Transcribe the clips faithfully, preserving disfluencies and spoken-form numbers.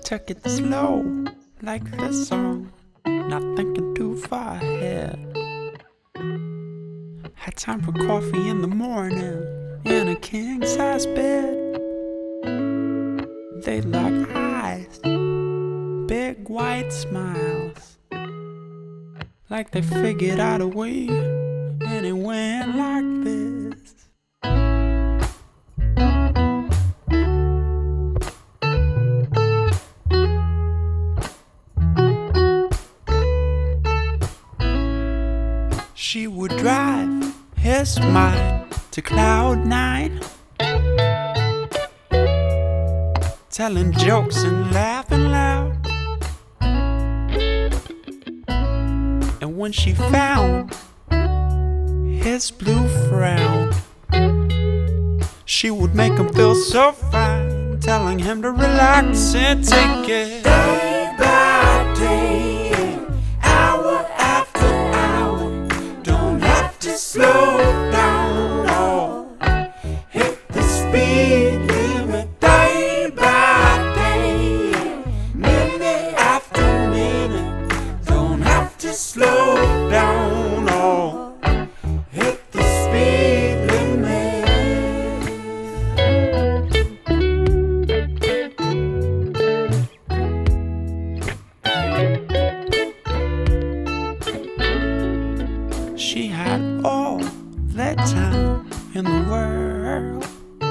took it slow, like this song, not thinking too far ahead. Had time for coffee in the morning, in a king-size bed. They locked eyes, big white smiles, like they figured out a way, and it went like this. She would drive his mind to cloud nine, telling jokes and laughing loud. And when she found his blue frown, she would make him feel so fine, telling him to relax and take it day by day, hour after hour. Don't have to slow down or hit the speed limit. Day by day, minute after minute. Don't have to slow down or hit the speed limit. She had all that time in the world.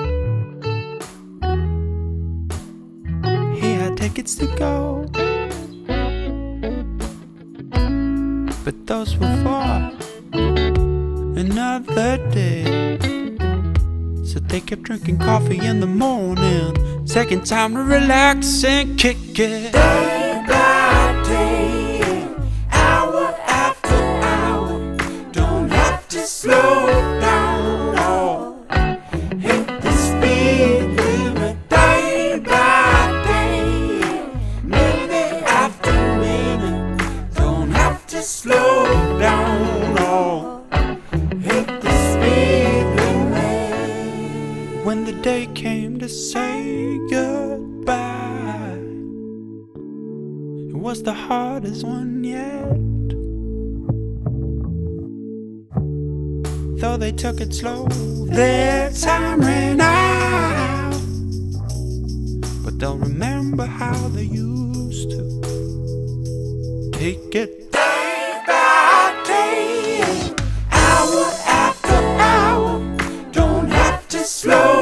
He had tickets to go, but those were for another day. So they kept drinking coffee in the morning, taking time to relax and kick it. Day by day, hour after hour. Don't have to slow down or hit the speed limit. Day by day, minute after minute. Don't have to slow down or hit the speed limit. When the day came to say goodbye, it was the hardest one yet. Though they took it slow, their time ran out, but they'll remember how they used to take it day by day, hour after hour. Don't have to slow